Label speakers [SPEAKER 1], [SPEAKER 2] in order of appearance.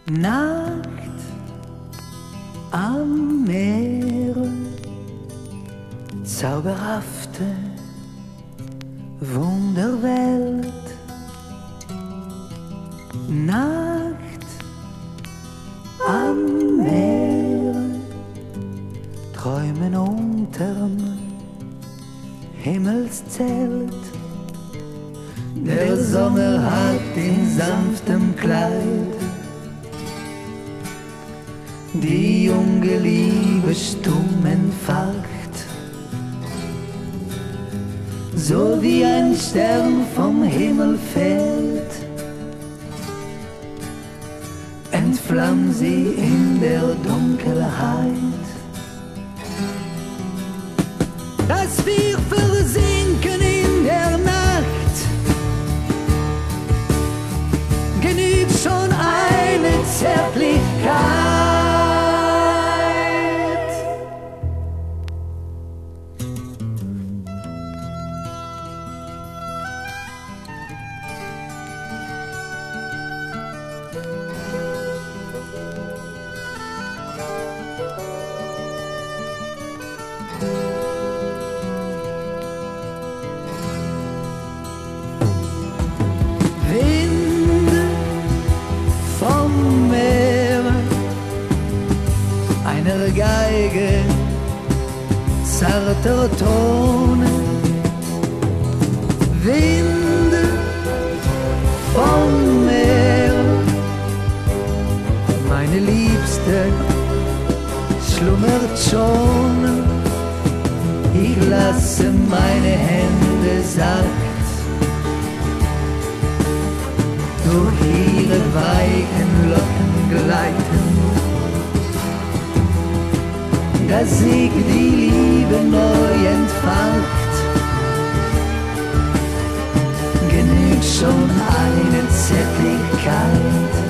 [SPEAKER 1] Nacht am Meere, zauberhafte Wunderwelt. Nacht am Meere, träumen unterm Himmelszelt. Der Sommer hat in sanftem Kleid die junge Liebe stumm entfacht, so wie ein Stern vom Himmel fällt, entflammt sie in der Dunkelheit. Dass wir versinken in der Nacht, genügt schon eine Zärtlichkeit. Winde vom Meer, einer Geige zarter Ton. Winde vom Meer, meine Liebste schlummert schon. Ich lasse meine Hände sacht durch ihre weichen Locken gleiten, dass sich die Liebe neu entfacht. Genügt schon eine Zärtlichkeit.